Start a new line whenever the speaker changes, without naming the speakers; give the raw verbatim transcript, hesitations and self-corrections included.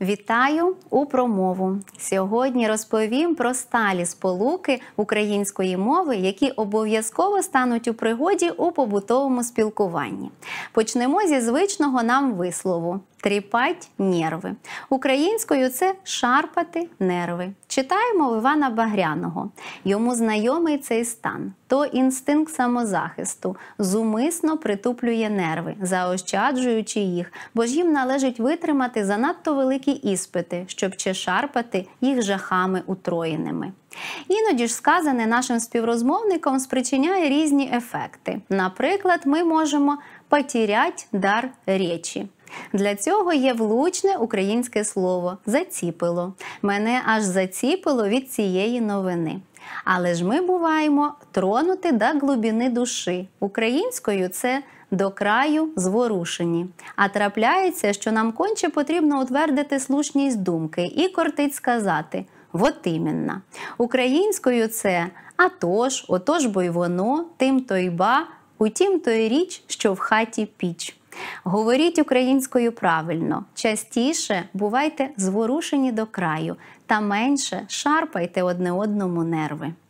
Вітаю у промову. Сьогодні розповім про сталі сполуки української мови, які обов'язково стануть у пригоді у побутовому спілкуванні. Почнемо зі звичного нам вислову «тріпать нерви». Українською це «шарпати нерви». Читаємо в Івана Багряного. Йому знайомий цей стан. То інстинкт самозахисту зумисно притуплює нерви, заощаджуючи їх, бо ж їм належить витримати занадто великі іспити, щоб ще шарпати їх жахами утроєними. Іноді ж сказане нашим співрозмовникам спричиняє різні ефекти. Наприклад, ми можемо «потірять дар речі». Для цього є влучне українське слово «заціпило». Мене аж заціпило від цієї новини. Але ж ми буваємо тронути до глибини душі. Українською це «до краю зворушені». А трапляється, що нам конче потрібно утвердити слушність думки і кортить сказати «вот іменно». Українською це «а тож, отож бо й воно, тим то й ба, утім то й річ, що в хаті піч». Говоріть українською правильно, частіше бувайте зворушені до краю та менше шарпайте одне одному нерви.